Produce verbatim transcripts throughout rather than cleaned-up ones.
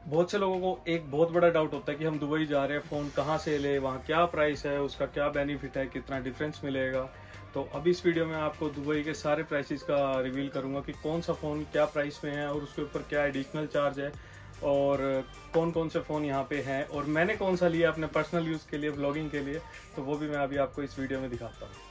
बहुत से लोगों को एक बहुत बड़ा डाउट होता है कि हम दुबई जा रहे हैं, फ़ोन कहाँ से ले, वहाँ क्या प्राइस है, उसका क्या बेनिफिट है, कितना डिफरेंस मिलेगा। तो अब इस वीडियो में आपको दुबई के सारे प्राइसेस का रिवील करूंगा कि कौन सा फ़ोन क्या प्राइस में है और उसके ऊपर क्या एडिशनल चार्ज है और कौन कौन से फ़ोन यहाँ पे हैं और मैंने कौन सा लिया अपने पर्सनल यूज़ के लिए, व्लॉगिंग के लिए, तो वो भी मैं अभी आपको इस वीडियो में दिखाता हूँ।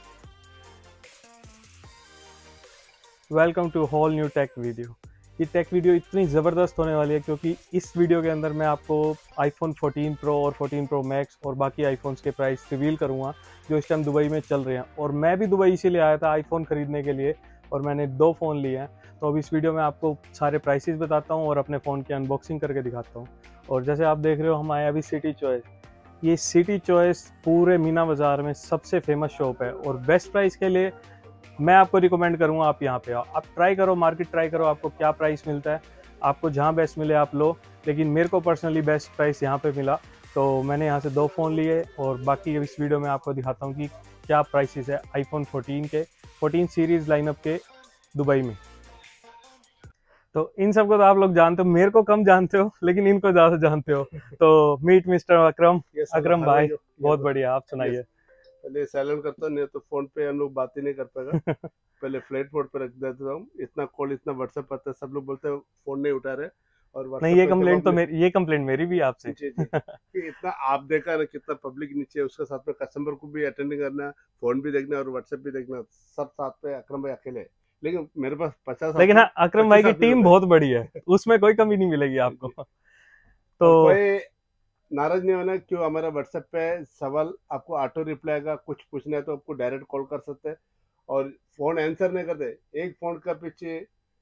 Welcome to whole new tech video. ये टेक वीडियो इतनी ज़बरदस्त होने वाली है क्योंकि इस वीडियो के अंदर मैं आपको आईफोन फोर्टीन प्रो और फोर्टीन प्रो मैक्स और बाकी आईफोन्स के प्राइस रिवील करूंगा जो इस टाइम दुबई में चल रहे हैं। और मैं भी दुबई इसीलिए आया था आईफोन ख़रीदने के लिए और मैंने दो फ़ोन लिए हैं। तो अब इस वीडियो में आपको सारे प्राइसेस बताता हूँ और अपने फ़ोन की अनबॉक्सिंग करके दिखाता हूँ। और जैसे आप देख रहे हो, हम आए अभी सिटी चॉइस। ये सिटी चॉइस पूरे मीना बाज़ार में सबसे फेमस शॉप है और बेस्ट प्राइस के लिए मैं आपको रिकमेंड करूंगा आप यहाँ पे आओ, आप ट्राई करो, मार्केट ट्राई करो, आपको क्या प्राइस मिलता है, आपको जहाँ बेस्ट मिले आप लो। लेकिन मेरे को पर्सनली बेस्ट प्राइस यहाँ पे मिला तो मैंने यहाँ से दो फ़ोन लिए और बाकी इस वीडियो में आपको दिखाता हूँ कि क्या प्राइसेस है आईफोन फोर्टीन के, फोर्टीन सीरीज़ लाइनअप के दुबई में। तो इन सबको तो आप लोग जानते हो, मेरे को कम जानते हो लेकिन इनको ज़्यादा जानते हो। तो मीट मिस्टर अकरम। अकरम भाई बहुत बढ़िया, आप सुनाइए। पहले साइलेंट करता हूँ, नहीं तो फोन पे हम लोग बात ही नहीं कर पाएगा। पहले फ्लाइट मोड पे रख देता हूँ। इतना कॉल, इतना व्हाट्सएप आता है, सब लोग बोलते हैं फोन नहीं उठा रहे। और नहीं, ये कंप्लेंट तो मेरी ये कंप्लेंट मेरी भी आपसे। जी जी कि इतना आप देखा ना कितना पब्लिक नीचे है, उसके साथ में कस्टमर को भी अटेंड करना, फोन भी देखना और व्हाट्सएप भी देखना, सब साथ पे। अकरम भाई अकेले, लेकिन मेरे पास पचास, लेकिन हाँ, अकरम भाई की टीम बहुत बड़ी है, उसमें कोई कमी नहीं मिलेगी आपको। तो कोई नाराज नहीं होना, क्यों हमारा व्हाट्सएप पे सवाल आपको ऑटो रिप्लाई आएगा, कुछ पूछना है तो आपको डायरेक्ट कॉल कर सकते हैं और फोन आंसर नहीं करते। एक फोन का पीछे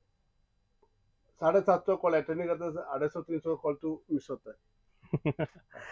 साढ़े सात सौ कॉल अटेंड नहीं करते, साढ़े सौ तीन सौ कॉल तो मिस होता है।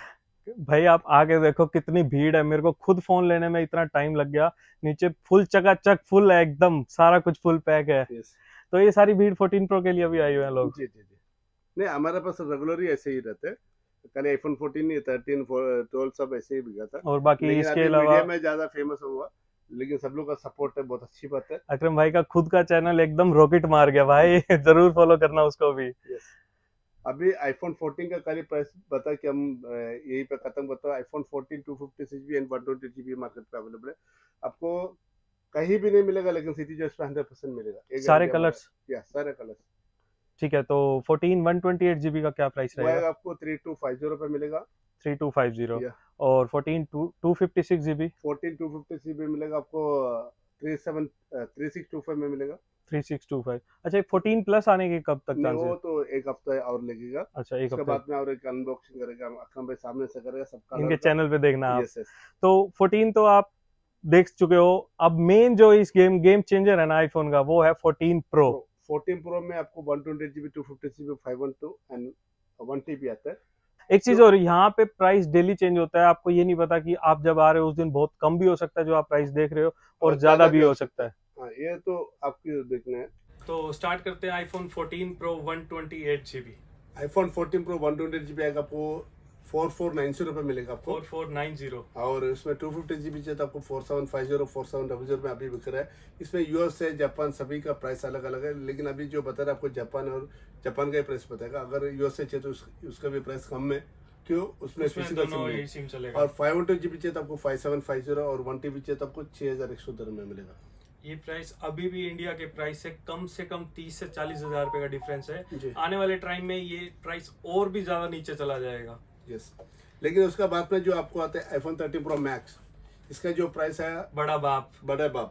भाई आप आगे देखो कितनी भीड़ है, मेरे को खुद फोन लेने में इतना टाइम लग गया। नीचे फुल चकाचक, फुल है एकदम, सारा कुछ फुल पैक है। yes. तो ये सारी भीड़ फोर्टीन प्रो के लिए भी आई हुए हैं लोग। जी जी जी नहीं, हमारे पास रेगुलर ही ऐसे ही रहते हैं। कल आईफोन फोर्टीन नहीं, थर्टीन ट्वेल्व सब ऐसे ही बिका था। और बाकी इसके अलावा में ज्यादा फेमस हुआ, लेकिन सब लोग का सपोर्ट है, बहुत अच्छी बात है। अकरम भाई का खुद का चैनल एकदम रॉकेट मार गया भाई। जरूर फॉलो करना उसको भी। yes. अभी आईफोन फोर्टीन का कल प्राइस बता कि हम यही पे खत्म करते हैं। IPhone fourteen two fifty six GB and one twenty GB market पे अवेलेबल है। आपको कहीं भी नहीं मिलेगा, लेकिन सिटी जॉइस पे हंड्रेड परसेंट मिलेगा। सारे कलर्स, या सारे कलर्स। ठीक है, तो fourteen one twenty eight GB का क्या प्राइस रहेगा? आपको थ्री टू फाइव जीरो पे मिलेगा। Three two five zero. और fourteen two fifty six GB fourteen two fifty GB मिलेगा आपको three seven three six two five में मिलेगा। Three six two five. अच्छा, फोर्टीन प्लस आने के कब तक चांस है? वो तो एक हफ्ता और लगेगा। अच्छा, एक हफ्ते बाद में और एक अनबॉक्सिंग करेगा, अकरम भाई सामने से करेगा, सबका इनके चैनल पे देखना आप। yes, yes. तो फोर्टीन तो आप देख चुके हो। अब मेन जो इस गेम गेम चेंजर है ना आईफोन का, वो है फोर्टीन प्रो। फोर्टीन प्रो में आपको one twenty GB two fifty GB five one two and one TB आता है। एक चीज और, यहाँ पे प्राइस डेली चेंज होता है। आपको ये नहीं पता कि आप जब आ रहे हो उस दिन बहुत कम भी हो सकता है जो आप प्राइस देख रहे हो, और ज्यादा भी हो सकता है। हाँ, ये तो आपकी देखना है। तो स्टार्ट करते हैं iPhone fourteen Pro one twenty eight GB. IPhone fourteen Pro one twenty GB आएगा आपको फोर फोर नाइन जीरो पे मिलेगा आपको। Four four nine zero. और इसमें टू फिफ्टी जीबी चाहिए तो आपको four seven five zero four seven double zero में अभी बिक रहा है। इसमें यूएस है, जापान, सभी का प्राइस अलग अलग है, लेकिन अभी जो बता रहा है आपको जापान और जापान का ही प्राइस बताएगा। अगर यूएस से चाहिए तो उस, उसका भी प्राइस कम है, क्यों उसमें सिम चलेगा। और फाइव वन टू जीबी चाहिए तो आपको फाइव सेवन फाइव जीरो और वन टीबी चाहिए तो आपको छह हजार एक सौ दर में मिलेगा। ये प्राइस अभी भी इंडिया के प्राइस से कम से कम तीस से चालीस हजार रुपए का डिफरेंस है। आने वाले टाइम में ये प्राइस और भी ज्यादा नीचे चला जाएगा। यस, लेकिन उसका बाद में जो आपको आता है आईफोन थर्टीन प्रो मैक्स, इसका जो प्राइस है बड़ा बाप बड़ा बाप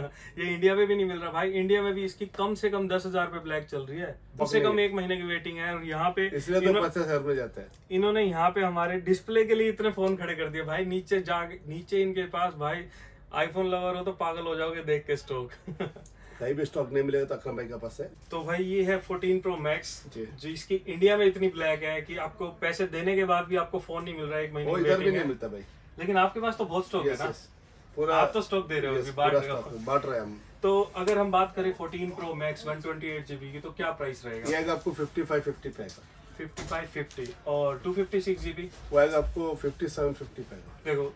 ये इंडिया में भी नहीं मिल रहा भाई। इंडिया में भी इसकी कम से कम दस हजार पे ब्लैक चल रही है, कम से कम एक महीने की वेटिंग है। और यहाँ पे इसलिए तो पचास हजार में जाता है। इन्होंने यहाँ पे हमारे डिस्प्ले के लिए इतने फोन खड़े कर दिए भाई। नीचे जा नीचे इनके पास भाई आईफोन लवर हो तो पागल हो जाओगे देख के स्टॉक। कहीं भी स्टॉक नहीं मिलेगा तो अकरम भाई के पास है। तो भाई ये है फोर्टीन प्रो मैक्स, जो इसकी इंडिया में इतनी ब्लैक है कि आपको पैसे देने के बाद भी आपको फोन नहीं मिल रहा है, एक महीने इधर भी नहीं मिलता भाई। लेकिन आपके पास तो बहुत स्टॉक है ना, पूरा आप तो स्टॉक दे रहे हो, बांट रहे हैं हम। तो अगर हम बात करें fourteen Pro Max one twenty eight GB की, तो क्या प्राइस रहेगा? ये आएगा आपको फिफ्टी फाइव फिफ्टी पे आएगा। Fifty five fifty. और टू फिफ्टी सिक्स जीबी वो आएगा आपको फिफ्टी सेवन फिफ्टी पे। देखो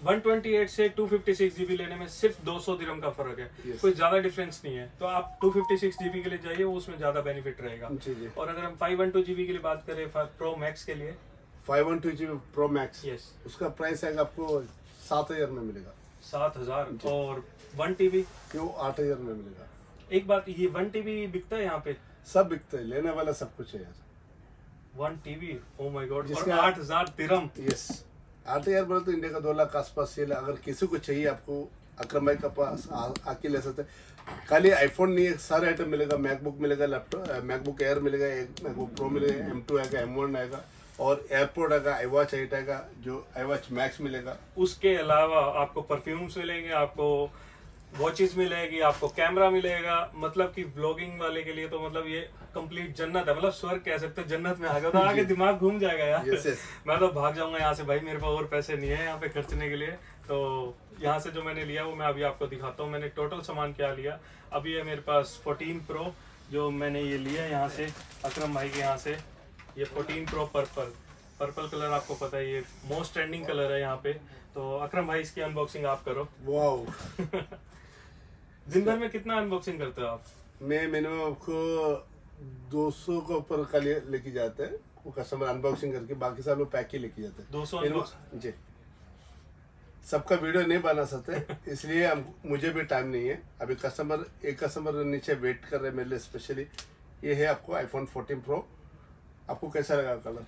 वन ट्वेंटी एट से टू फिफ्टी सिक्स जीबी लेने में सिर्फ दो सौ दिरहम का फर्क है। yes. कोई ज्यादा डिफरेंस नहीं है, तो आप टू फिफ्टी सिक्स जीबी के लिए जाइए, वो उसमें ज्यादा बेनिफिट रहेगा। जी जी। और अगर हम फाइव वन टू जीबी के लिए बात करें प्रो मैक्स के लिए, five one two GB Pro Max, yes, उसका प्राइस आएगा आपको सात हजार में मिलेगा। सात हजार और वन टीबी वो आठ हजार में मिलेगा। एक बात, ये वन टीबी बिकता है यहाँ पे? सब बिकता है, लेने वाला सब कुछ है यार। One TB, oh my god, और आठ हजार दिरहम। यस, आठ हजार बोले तो इंडिया का दो लाख के आसपास सेल। अगर किसी को चाहिए आपको अकरम भाई का पास आके ले सकते। खाली आईफोन नहीं है, सारे आइटम मिलेगा। मैकबुक मिलेगा, लैपटॉप मैकबुक एयर मिलेगा, एक मैकबुक प्रो मिलेगा, एम टू आएगा, एम वन आएगा, और एयरपोर्ट आएगा, आई वॉच एट आएगा, जो आई वॉच मैक्स मिलेगा। उसके अलावा आपको परफ्यूम्स मिलेंगे, आपको वॉचेस मिलेगी, आपको कैमरा मिलेगा। मतलब कि व्लॉगिंग वाले के लिए तो मतलब ये कंप्लीट जन्नत है, मतलब स्वर्ग कह सकते हैं। जन्नत में आ गया तो आगे दिमाग घूम जाएगा यार। yes, yes. मैं तो भाग जाऊंगा यहाँ से भाई, मेरे पास और पैसे नहीं है यहाँ पे खर्चने के लिए। तो यहाँ से जो मैंने लिया वो मैं अभी आपको दिखाता हूँ। मैंने टोटल सामान क्या लिया। अभी है मेरे पास फोर्टीन प्रो, जो मैंने ये लिया यहाँ से अकरम भाई के यहाँ से। ये fourteen Pro purple purple colour, आपको पता है ये मोस्ट ट्रेंडिंग कलर है यहाँ पे। तो अकरम भाई इसकी अनबॉक्सिंग आप करो। वाओ दिन भर में कितना अनबॉक्सिंग करते हो आप? मैं मिनिमम आपको दो सौ के ऊपर का लेके जाते हैं वो कस्टमर अनबॉक्सिंग करके, बाकी सब लोग पैक ही लेके जाते हैं। दो सौ जी। सबका वीडियो नहीं बना सकते, इसलिए हम मुझे भी टाइम नहीं है। अभी कस्टमर एक कस्टमर नीचे वेट कर रहे हैं मेरे लिए स्पेशली। ये है आपको आईफोन फोर्टीन प्रो। आपको कैसा लगा कलर?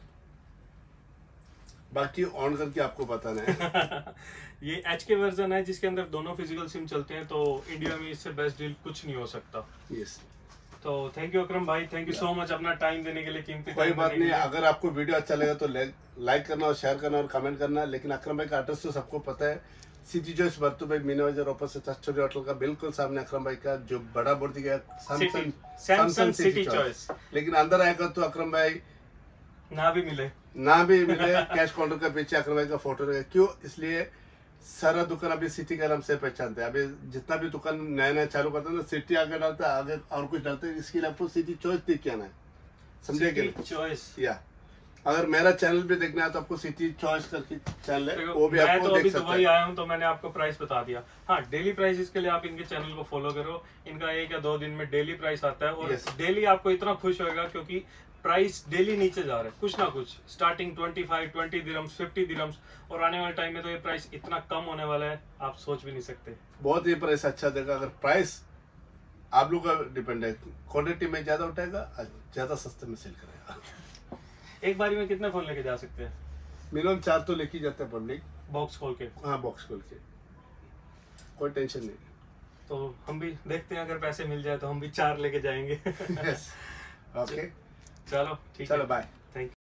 बाकी ऑन करके आपको बताना है। ये एच के वर्जन है जिसके अंदर दोनों फिजिकल सिम चलते हैं, तो इंडिया में इससे बेस्ट डील कुछ नहीं हो सकता। यस। तो थैंक यू अकरम भाई, थैंक यू सो मच अपना टाइम देने के लिए, कीमती कोई बात नहीं। अगर आपको वीडियो अच्छा लगा तो लाइक करना और शेयर करना और कमेंट करना। लेकिन अकरम भाई का एड्रेस तो सबको पता है, सिटी चॉइस बर्तू भाई मीना बाजार ऑपोजिट से तस्तूरी होटल का बिल्कुल सामने अकरम भाई का जो बड़ा बोर्ड दिया सैमसंग सिटी चॉइस। लेकिन अंदर आएगा तो अकरम भाई ना भी मिले ना भी मिले कैश काउंटर का पीछे अकरम भाई का फोटो रहेगा। क्यों? इसलिए सारा दुकान अभी सिटी का नाम से पहचानते हैं। अभी जितना भी दुकान नया नया चालू करते हैं ना, सिटी आगे डालता है, आगे और कुछ डालते हैं। इसके लिए आपको सिटी चॉइस देख के आना है, समझे क्या? चॉइस। या अगर मेरा चैनल भी देखना है तो आपको सिटी चॉइस करके चैनल है, वो भी मैं आपको तो देख अभी सकते दुबई आया हूँ तो मैंने आपको प्राइस बता दिया। हाँ, डेली प्राइस इसके लिए आप इनके चैनल को फॉलो करो। इनका एक या दो दिन में डेली प्राइस आता है, और डेली आपको इतना खुश होएगा क्योंकि प्राइस डेली नीचे जा रहा है, कुछ ना कुछ। Starting twenty five, twenty dirhams, fifty dirhams, और आने वाले टाइम में तो ये प्राइस इतना कम होने वाला है आप सोच भी नहीं सकते। बहुत ही प्राइस अच्छा देगा। अगर प्राइस आप लोग का डिपेंड है, क्वांटिटी में ज्यादा उठाएगा, ज्यादा सस्ते में सेल करेगा। एक बारी में कितने फोन लेके जा सकते हैं? मिनिमम चार तो लेके जाते हैं पब्लिक, बॉक्स खोल के। हाँ, बॉक्स खोल के, कोई टेंशन नहीं। तो हम भी देखते हैं, अगर पैसे मिल जाए तो हम भी चार लेके जाएंगे। यस, ओके, चलो ठीक है, चलो बाय।